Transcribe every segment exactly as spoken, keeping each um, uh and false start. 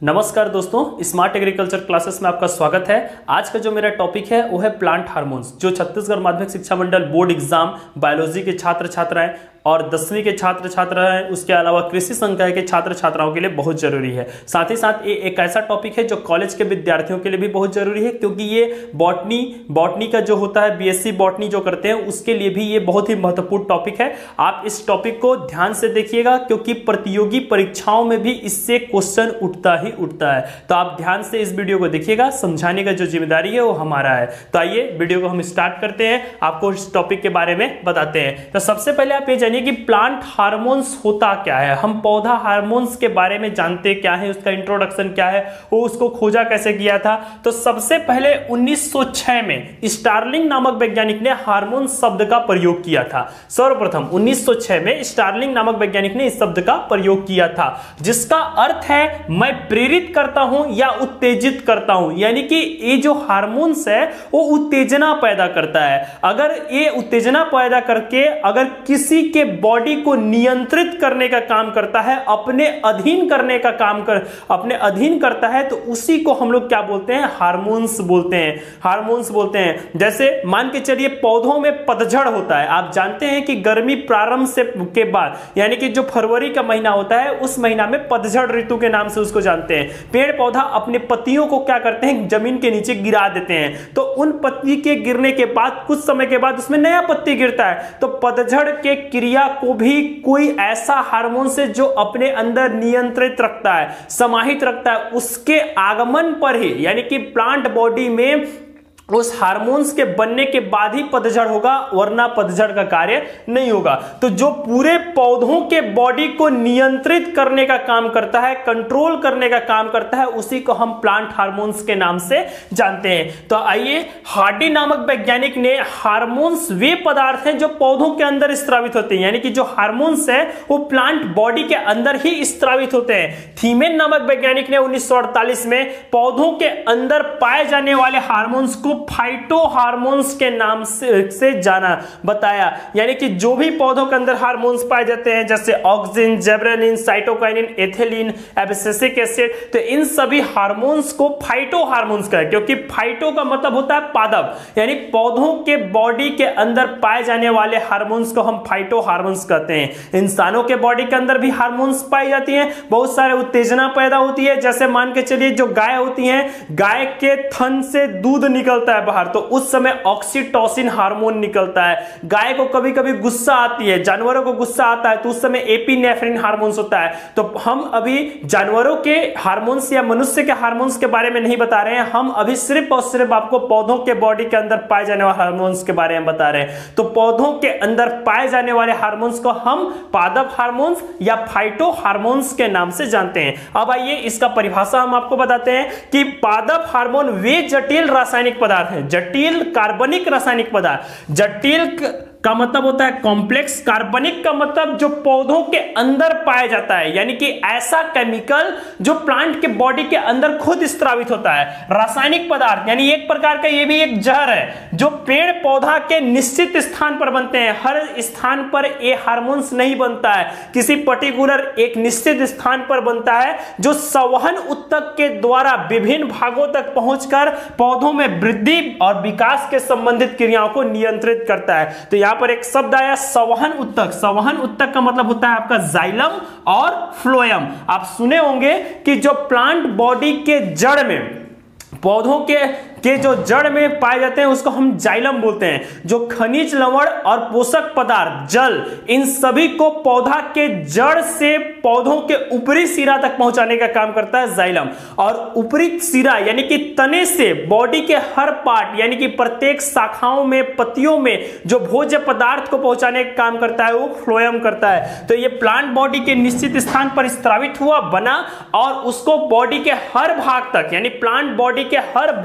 नमस्कार दोस्तों, smart agriculture classes में आपका स्वागत है। आज का जो मेरा टॉपिक है वो है प्लांट हार्मोन्स, जो छत्तीसगढ़ माध्यमिक शिक्षा मंडल बोर्ड एग्जाम बायोलॉजी के छात्र छात्राएं और दसवीं के छात्र छात्राएं, उसके अलावा कृषि संकाय के छात्र छात्राओं के लिए बहुत जरूरी है। साथ ही साथ ये एक ऐसा टॉपिक है जो कॉलेज के विद्यार्थियों के लिए भी बहुत जरूरी है, क्योंकि ये बॉटनी बॉटनी का जो होता है बीएससी बॉटनी जो करते हैं उसके लिए भी ये बहुत ही महत्वपूर्ण टॉपिक है। आप इस टॉपिक को ध्यान से देखिएगा, क्योंकि प्रतियोगी परीक्षाओं में भी इससे क्वेश्चन उठता ही उठता है। तो आप ध्यान से इस वीडियो को देखिएगा, समझाने का जो जिम्मेदारी है वो हमारा है। तो आइए वीडियो को हम स्टार्ट करते हैं, आपको इस टॉपिक के बारे में बताते हैं। तो सबसे पहले आप ये कि प्लांट हार्मोन्स होता क्या है। हम पौधा हार्मोन्स के बारे में जानते क्या है, उसका इंट्रोडक्शन क्या है, वो उसको खोजा कैसे किया था। तो सबसे पहले उन्नीस सौ छह में स्टार्लिंग नामक वैज्ञानिक ने हार्मोन शब्द का प्रयोग किया था। सर्वप्रथम उन्नीस सौ छह में स्टार्लिंग नामक वैज्ञानिक ने इस शब्द का प्रयोग किया था, जिसका अर्थ है मैं प्रेरित करता हूं या उत्तेजित करता हूं। यानी कि ये जो हार्मोन्स है वो उत्तेजना पैदा करता है। अगर ये उत्तेजना पैदा करके अगर किसी के बॉडी को नियंत्रित करने का काम करता है, अपने अधीन करने का काम कर अपने अधीन करता है, तो उसी को हम लोग क्या बोलते हैं, हार्मोन्स बोलते हैं। हार्मोन्स बोलते हैं। जैसे मान के चलिए पौधों में पतझड़ होता है। आप जानते हैं कि गर्मी प्रारंभ से के बाद, यानी कि जो फरवरी का महीना होता है उस महीना में पतझड़ ऋतु के नाम से उसको जानते हैं। पेड़ पौधा अपने पत्तियों को क्या करते हैं, जमीन के नीचे गिरा देते हैं। तो उन पत्ती के गिरने के बाद कुछ समय के बाद उसमें नया पत्ती गिरता है। तो पतझड़ के क्रिया को भी कोई ऐसा हार्मोन से जो अपने अंदर नियंत्रित रखता है, समाहित रखता है, उसके आगमन पर ही, यानी कि प्लांट बॉडी में उस हार्मोन्स के बनने के बाद ही पतझड़ होगा, वरना पतझड़ का कार्य नहीं होगा। तो जो पूरे पौधों के बॉडी को नियंत्रित करने का काम करता है, कंट्रोल करने का काम करता है, उसी को हम प्लांट हार्मोन्स के नाम से जानते हैं। तो आइए, हार्डी नामक वैज्ञानिक ने हार्मोन्स वे पदार्थ हैं जो पौधों के अंदर स्त्रावित होते हैं, यानी कि जो हार्मोन्स है वो प्लांट बॉडी के अंदर ही स्त्रावित होते हैं। थीमेन नामक वैज्ञानिक ने उन्नीस सौ अड़तालीस में पौधों के अंदर पाए जाने वाले हार्मोन्स को फाइटो हार्मोन्स के नाम से, से जाना बताया। यानी कि जो भी पौधों के अंदर हार्मोन्स पाए जाते हैं, जैसे auxin, gibberellin, cytokinin, ethylene, abscisic acid, तो इन सभी हार्मोन्स को फाइटो हार्मोन्स कहा, क्योंकि फाइटो का मतलब होता है पादप, यानी पौधों के बॉडी के अंदर पाए जाने वाले हार्मोन्स को हम फाइटो हार्मोन्स कहते हैं। इंसानों के बॉडी के अंदर भी हार्मोन्स पाई जाती हैं, बहुत सारे उत्तेजना पैदा होती है। जैसे मान के चलिए जो गाय होती हैं, गाय के थन से दूध निकलता है बाहर, तो उस समय ऑक्सीटोसिन हार्मोन निकलता है। गाय को कभी कभी गुस्सा आती है, जानवरों को गुस्सा आता है, तो उस समय एपिनेफ्रिन हार्मोन्स होता है। तो हम अभी जानवरों के हार्मोन्स या मनुष्य के हार्मोन्स के बारे में नहीं बता रहे हैं, हम अभी सिर्फ और सिर्फ आपको पौधों के बॉडी के अंदर पाए जाने वाले हार्मोन्स के बारे में बता रहे हैं। तो पौधों के अंदर पाए जाने वाले हार्मोन्स को हम पादप हार्मोन्स या फाइटो हार्मोन्स के नाम से जानते हैं। अब आइए इसका परिभाषा हम आपको बताते हैं कि पादप हार्मोन वे जटिल रासायनिक पदार्थ है, जटिल कार्बनिक रासायनिक पदार्थ। जटिल का मतलब होता है कॉम्प्लेक्स, कार्बनिक का मतलब जो पौधों के अंदर पाया जाता है, यानी कि ऐसा केमिकल जो प्लांट के बॉडी के अंदर खुद स्त्रावित होता है। रासायनिक पदार्थ यानी एक प्रकार का ये भी एक जहर है, जो पेड़ पौधा के निश्चित स्थान पर बनते हैं। हर स्थान पर ये हार्मोन्स नहीं बनता है, किसी पर्टिकुलर एक निश्चित स्थान पर बनता है, जो संवहन उत्तक के द्वारा विभिन्न भागों तक पहुंचकर पौधों में वृद्धि और विकास के संबंधित क्रियाओं को नियंत्रित करता है। तो पर एक शब्द आया संवहन उत्तक। संवहन उत्तक का मतलब होता है आपका जाइलम और फ्लोएम। आप सुने होंगे कि जो प्लांट बॉडी के जड़ में, पौधों के के जो जड़ में पाए जाते हैं उसको हम जाइलम बोलते हैं। जो खनिज, लवण और पोषक पदार्थ, जल, इन सभी को पौधा के जड़ से पौधों के ऊपरी सिरा तक पहुंचाने का काम करता है जाइलम। और ऊपरी सिरा यानी कि तने से बॉडी के हर पार्ट, यानी कि प्रत्येक शाखाओं में, पत्तियों में जो भोज्य पदार्थ को पहुंचाने का काम करता है वो फ्लोएम करता है। तो ये प्लांट बॉडी के निश्चित स्थान पर स्त्रावित हुआ, बना, और उसको बॉडी के हर भाग तक, यानी प्लांट बॉडी के हर भाग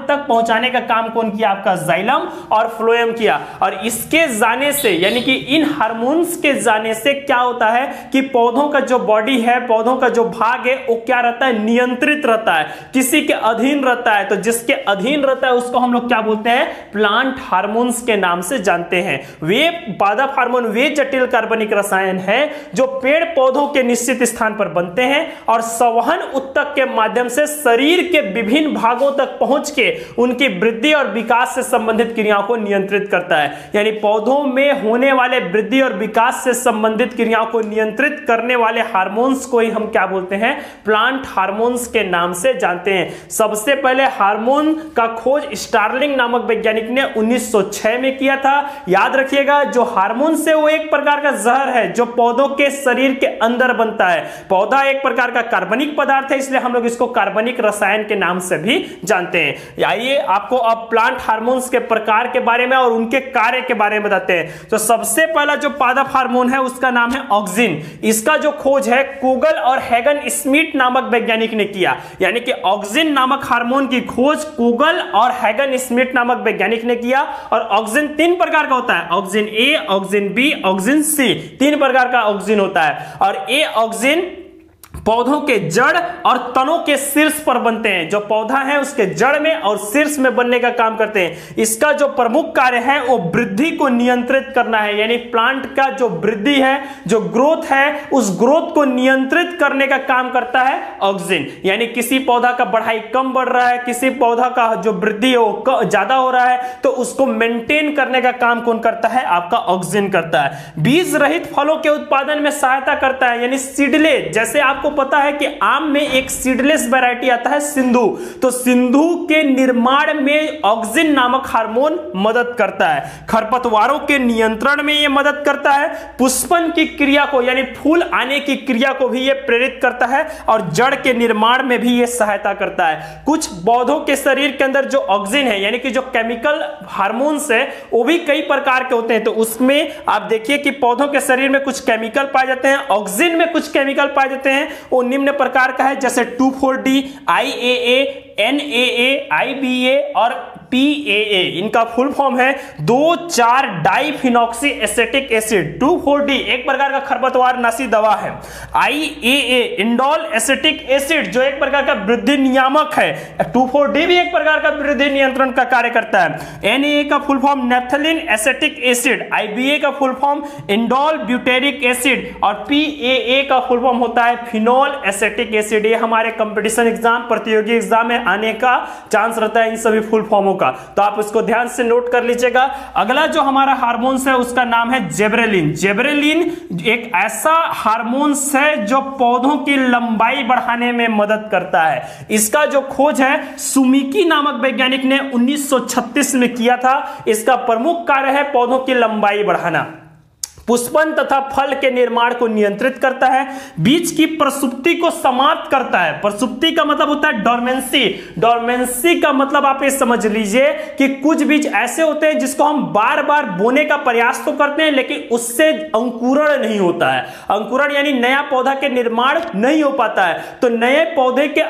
तक पहुंचाने का काम कौन किया? आपका जाइलम और फ्लोएम किया। और इसके जाने से यानी कि इन हार्मोन्स के जाने से क्या होता है कि पौधों का जो बॉडी है, पौधों का जो भाग है, वो क्या रहता है? नियंत्रित रहता है, किसी के अधीन रहता है। तो जिसके अधीन रहता है उसको हम लोग क्या बोलते हैं? प्लांट हार्मोन्स के नाम से जानते हैं। वे पादप हार्मोन वे जटिल कार्बनिक रसायन हैं जो पेड़ पौधों के निश्चित स्थान पर बनते हैं और संवहन उत्तक के माध्यम से शरीर के विभिन्न भागों तक पहुंच के उनकी वृद्धि और विकास से संबंधित क्रियाओं को नियंत्रित करता है। यानी पौधों में होने वाले वृद्धि और विकास से संबंधित क्रियाओं को नियंत्रित करने वाले हार्मोन्स को ही हम क्या बोलते हैं? प्लांट हार्मोन्स के नाम से जानते हैं। सबसे पहले हार्मोन का खोज स्टार्लिंग नामक वैज्ञानिक ने उन्नीस सौ छह में किया था। याद रखिएगा, जो हार्मोन से वो एक प्रकार का जहर है जो पौधों के शरीर के अंदर बनता है। पौधा एक प्रकार का कार्बनिक पदार्थ है, इसलिए हम लोग इसको कार्बनिक रसायन के नाम से भी जानते हैं। आइए आपको अब प्लांट हार्मोन्स के प्रकार के बारे में और उनके कार्य के बारे में बताते हैं। तो सबसे पहला जो पादप हार्मोन है उसका नाम है ऑक्सिन। इसका जो खोज है कोगल और हैगन स्मिथ नामक वैज्ञानिक ने किया। यानी कि ऑक्सिन नामक हार्मोन की खोज कोगल और हैगन स्मिथ नामक वैज्ञानिक ने किया। और ऑक्सिन तीन प्रकार का होता है, auxin A, auxin B, auxin C, तीन प्रकार का ऑक्सिन होता है। और ए ऑक्सिन पौधों के जड़ और तनों के शीर्ष पर बनते हैं। जो पौधा है उसके जड़ में और शीर्ष में बनने का काम करते हैं। इसका जो प्रमुख कार्य है वो वृद्धि को नियंत्रित करना है। यानी प्लांट का जो वृद्धि है, जो ग्रोथ है, उस ग्रोथ को नियंत्रित करने का काम करता है ऑक्सिन। यानी किसी पौधा का बढ़ाई कम बढ़ रहा है, किसी पौधा का जो वृद्धि है वो ज्यादा हो रहा है, तो उसको मेंटेन करने का काम कौन करता है? आपका ऑक्सिन करता है। बीज रहित फलों के उत्पादन में सहायता करता है। यानी सीडलेस, जैसे आपको पता है कि आम में एक सीडलेस वैरायटी आता है सिंधु, तो सिंधु के निर्माण में ऑक्सिन नामक हार्मोन मदद करता है। खरपतवारों के नियंत्रण में यह मदद करता है। पुष्पन की क्रिया को यानी फूल आने की क्रिया को भी यह प्रेरित करता है और जड़ के निर्माण में भी यह सहायता करता है। कुछ पौधों के शरीर के अंदर जो ऑक्सिन है यानी कि जो केमिकल हार्मोन्स है वो भी कई प्रकार के होते हैं। तो उसमें आप देखिए कि पौधों के शरीर में कुछ केमिकल पाए जाते हैं, ऑक्सिन में कुछ केमिकल पाए जाते हैं। वो निम्न प्रकार का है, जैसे two four D, I A A, N A A, I B A और पी ए ए। इनका फुल फॉर्म है दो चार diphenoxy acetic acid. Two four D एक प्रकार का खरपतवार नाशी दवा है। I A A indole acetic acid जो एक प्रकार का वृद्धि नियामक है। टू फोर डी भी एक प्रकार का वृद्धि नियंत्रण का कार्य करता है। एन ए ए का full form naphthalene acetic acid, I B A का full form indole butyric acid और पी ए ए का फुल फॉर्म होता है फिनोल एसेटिक एसिड। ये हमारे कंपटीशन एग्जाम, प्रतियोगी एग्जाम में आने का चांस रहता है इन सभी फुल फॉर्मों का, तो आप इसको ध्यान से नोट कर लीजिएगा। अगला जो हमारा हार्मोन्स है उसका नाम है जेब्रेलिन। जेब्रेलिन एक ऐसा हार्मोन्स है जो पौधों की लंबाई बढ़ाने में मदद करता है। इसका जो खोज है सुमिकी नामक वैज्ञानिक ने उन्नीस सौ छत्तीस में किया था। इसका प्रमुख कार्य है पौधों की लंबाई बढ़ाना। पुष्पन तथा फल के निर्माण को नियंत्रित करता है। बीज की प्रसुप्ति को समाप्त करता है। प्रसुप्ति का मतलब होता है डोरमेंसी। डोरमेंसी का मतलब आप ये समझ लीजिए कि कुछ बीज ऐसे होते हैं जिसको हम बार बार बोने का प्रयास तो करते हैं लेकिन उससे अंकुरण नहीं होता है। अंकुरण यानी नया पौधा के निर्माण नहीं हो पाता है। तो नए पौधे के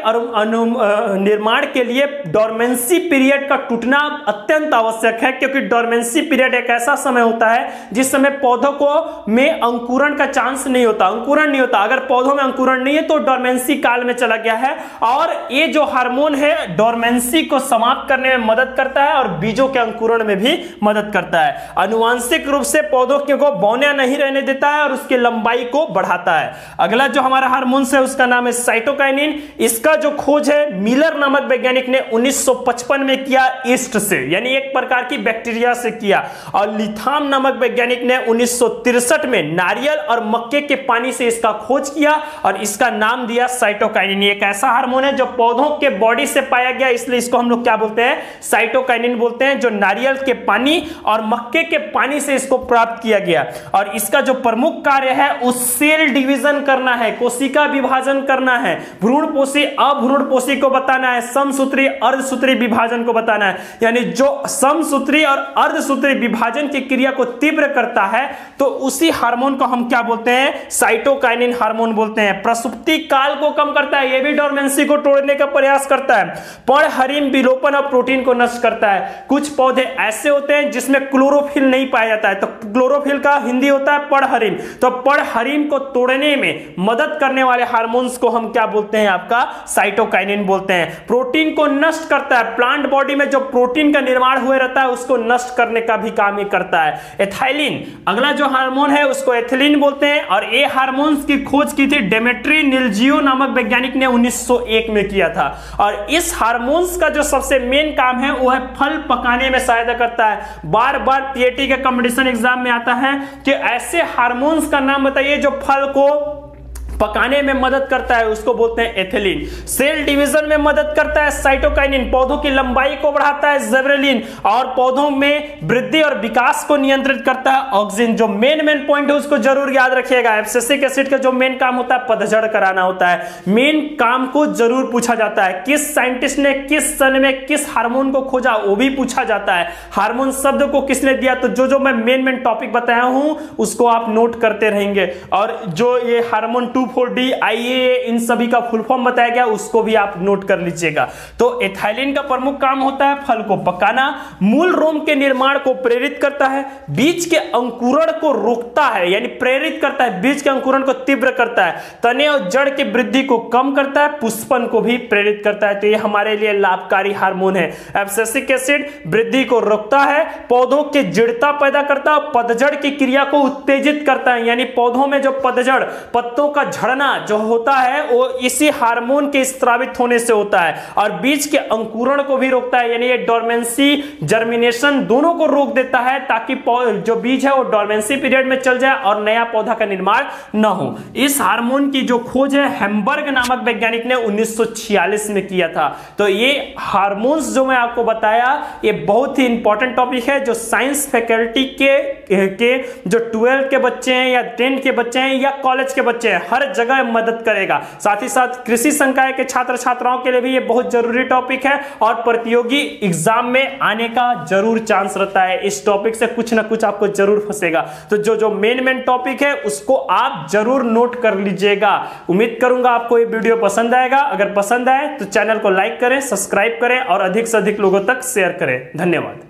निर्माण के लिए डोरमेंसी पीरियड का टूटना अत्यंत आवश्यक है, क्योंकि डोरमेंसी पीरियड एक ऐसा समय होता है जिस समय पौधों को में अंकुरण का चांस नहीं होता, अंकुरण नहीं होता। अगर पौधों में अंकुरण नहीं है तो डोरमेंसी काल में चला गया है। और ये जो हार्मोन है डोरमेंसी को समाप्त करने में मदद करता है और बीजों के अंकुरण में भी मदद करता है। आनुवांशिक रूप से पौधों को बौने नहीं रहने देता है और उसकी लंबाई को बढ़ाता है। अगला जो हमारा हार्मोन है उसका नाम है साइटोकाइनिन। इसका जो खोज है मिलर नामक वैज्ञानिक ने उन्नीस सौ पचपन में किया, ईस्ट से यानी एक प्रकार की बैक्टीरिया से किया। और लिथाम नामक वैज्ञानिक ने उन्नीस सौ तिरसठ में नारियल और मक्के के पानी से इसका खोज किया और इसका नाम दिया साइटोकाइनिन। एक ऐसा हार्मोन है जो पौधों के बॉडी से पाया गया, इसलिए इसको हम लोग क्या बोलते हैं? साइटोकाइनिन बोलते हैं, जो नारियल के पानी और मक्के के पानी से इसको प्राप्त किया गया। और इसका जो प्रमुख कार्य है उस सेल डिवीजन करना है, कोशिका विभाजन करना है, भ्रूणपोषी अभ्रूणपोषी को बताना है, समसूत्री अर्धसूत्री विभाजन को बताना है। यानी जो समसूत्री और अर्धसूत्री विभाजन की क्रिया को तीव्र करता है तो तो उसी हार्मोन को हम क्या बोलते हैं, साइटोकाइनिन हार्मोन बोलते हैं। प्रसुप्ति काल को कम करता है, यह भी डोरमेंसी को तोड़ने का प्रयास करता है। पर्णहरिम विलोपन और प्रोटीन को नष्ट करता है। कुछ पौधे ऐसे होते हैं जिसमें क्लोरोफिल नहीं पाया जाता है, तो क्लोरोफिल का हिंदी होता है पर्णहरिम। तो पर्णहरिम को तोड़ने में मदद करने वाले हार्मोन्स को हम क्या बोलते हैं, आपका साइटोकाइनिन बोलते हैं। प्रोटीन को नष्ट करता है, प्लांट बॉडी में जो प्रोटीन का निर्माण हुए रहता है उसको नष्ट करने का भी काम ये करता है। एथाइलिन अगला जो हार्मोन है उसको एथिलीन बोलते हैं, और ये हार्मोन्स की खोज की थी डेमेट्री निल्जियो नामक वैज्ञानिक ने उन्नीस सौ एक में किया था। और इस हार्मोन्स का जो सबसे मेन काम है वो है फल पकाने में सहायता करता है। बार बार पीएटी के कंपटीशन एग्जाम में आता है कि ऐसे हार्मोन्स का नाम बताइए जो फल को पकाने में मदद करता है, उसको बोलते हैं एथिलीन। सेल डिवीजन में मदद करता है साइटोकाइनिन, पौधों की लंबाई को बढ़ाता है जिबरेलिन, और पौधों में वृद्धि और विकास को नियंत्रित करता है ऑक्सिन। जो मेन मेन पॉइंट है उसको जरूर याद रखिएगा। एब्सिसिक एसिड का जो मेन काम होता है पतझड़ कराना होता है। मेन काम को जरूर पूछा जाता है, किस साइंटिस्ट ने किस सन में किस हार्मोन को खोजा वो भी पूछा जाता है। हार्मोन शब्द को किसने दिया, तो जो जो मैं मेन मेन टॉपिक बताया हूं उसको आप नोट करते रहेंगे। और जो ये hormone two four D I A इन सभी का फुल फॉर्म बताया गया उसको भी आप नोट कर लीजिएगा। तो एथाइलिन का प्रमुख काम होता है फल को पकाना, मूल रोम के निर्माण को प्रेरित करता है, बीज के अंकुरण को रोकता है यानी प्रेरित करता है, बीज के अंकुरण को तीव्र करता है, तने और जड़ की वृद्धि को कम करता है, पुष्पन को भी प्रेरित करता है। तो ये हमारे लिए लाभकारी हार्मोन है। एब्सिसिक एसिड वृद्धि को रोकता है, पौधों की दृढ़ता पैदा करता है, पतझड़ की क्रिया को उत्तेजित करता है, यानी पौधों में जो पतझड़ पत्तों का झड़ना जो होता है वो इसी हार्मोन के स्रावित होने से होता है। और बीज के अंकुरण को भी रोकता है, यानी ये डोरमेंसी जर्मिनेशन दोनों को रोक देता है, ताकि जो बीज है वो डोरमेंसी पीरियड में चल जाए और नया पौधा का निर्माण न हो। इस हार्मोन की जो खोज है हेम्बर्ग नामक वैज्ञानिक ने उन्नीस सौ छियालीस में किया था। तो ये हार्मोन्स जो मैं आपको बताया ये बहुत ही इंपॉर्टेंट टॉपिक है, जो साइंस फैकल्टी के के जो ट्वेल्थ के बच्चे हैं या टेंथ के बच्चे हैं या कॉलेज के बच्चे हैं हर जगह मदद करेगा। साथ ही साथ कृषि संकाय के छात्र छात्राओं के लिए भी ये बहुत जरूरी टॉपिक है और प्रतियोगी एग्जाम में आने का जरूर चांस रहता है। इस टॉपिक से कुछ ना कुछ आपको जरूर फंसेगा। तो जो जो मेन मेन टॉपिक है उसको आप जरूर नोट कर लीजिएगा। उम्मीद करूंगा आपको ये वीडियो पसंद आएगा। अगर पसंद आए तो चैनल को लाइक करें, सब्सक्राइब करें और अधिक से अधिक लोगों तक शेयर करें। धन्यवाद।